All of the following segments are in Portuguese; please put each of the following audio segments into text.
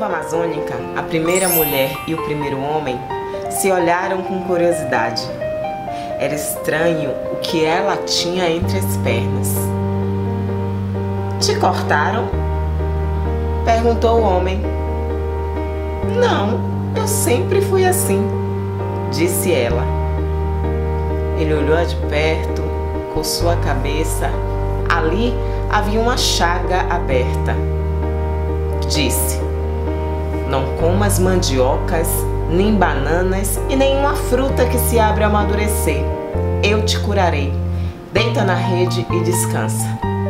amazônica, a primeira mulher e o primeiro homem se olharam com curiosidade. Era estranho o que ela tinha entre as pernas. "Te cortaram?" perguntou o homem. "Não, eu sempre fui assim", disse ela. Ele olhou de perto, coçou a cabeça. Ali havia uma chaga aberta. Disse: "Não comas mandiocas, nem bananas e nenhuma fruta que se abre ao amadurecer. Eu te curarei. Deita na rede e descansa."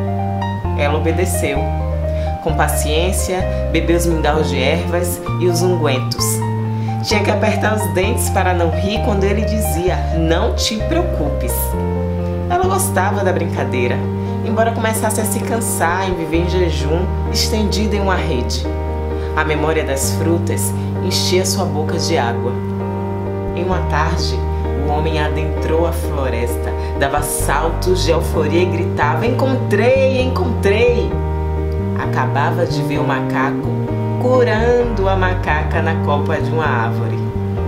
Ela obedeceu. Com paciência, bebeu os mingaus de ervas e os ungüentos. Tinha que apertar os dentes para não rir quando ele dizia: "Não te preocupes." Ela gostava da brincadeira, embora começasse a se cansar em viver em jejum, estendida em uma rede. A memória das frutas enchia sua boca de água. Em uma tarde, o homem adentrou a floresta, dava saltos de euforia e gritava: "Encontrei, encontrei!" Acabava de ver o macaco curando a macaca na copa de uma árvore.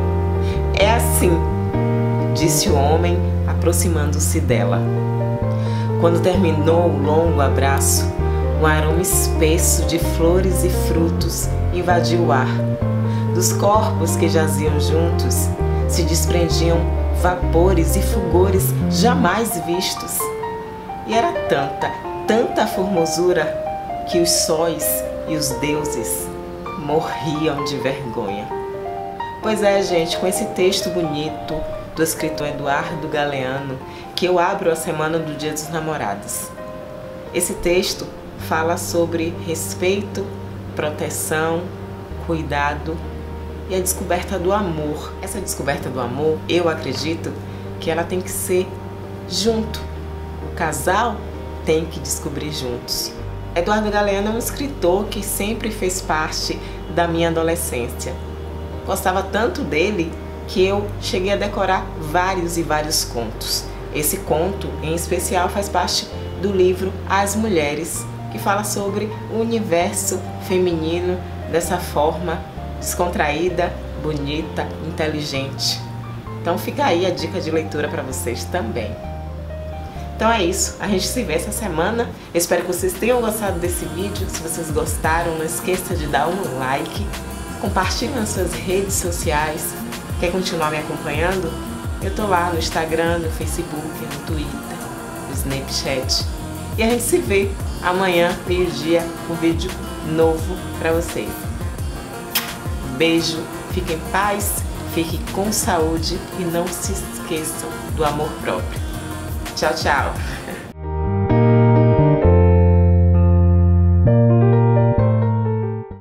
"É assim", disse o homem, aproximando-se dela. Quando terminou o longo abraço, um aroma espesso de flores e frutos invadiu o ar. Dos corpos que jaziam juntos se desprendiam vapores e fulgores jamais vistos. E era tanta formosura que os sóis e os deuses morriam de vergonha. Pois é, gente, com esse texto bonito do escritor Eduardo Galeano que eu abro a semana do Dia dos Namorados. Esse texto fala sobre respeito, proteção, cuidado e a descoberta do amor. Essa descoberta do amor, eu acredito que ela tem que ser junto. O casal tem que descobrir juntos. Eduardo Galeano é um escritor que sempre fez parte da minha adolescência. Gostava tanto dele que eu cheguei a decorar vários contos. Esse conto, em especial, faz parte do livro As Mulheres, que fala sobre o universo feminino dessa forma descontraída, bonita, inteligente. Então fica aí a dica de leitura para vocês também. Então é isso, a gente se vê essa semana. Eu espero que vocês tenham gostado desse vídeo. Se vocês gostaram, não esqueça de dar um like, compartilhe nas suas redes sociais. Quer continuar me acompanhando? Eu tô lá no Instagram, no Facebook, no Twitter, no Snapchat. E a gente se vê amanhã, meio-dia, um vídeo novo pra vocês. Beijo, fiquem em paz, fiquem com saúde e não se esqueçam do amor próprio. Tchau, tchau!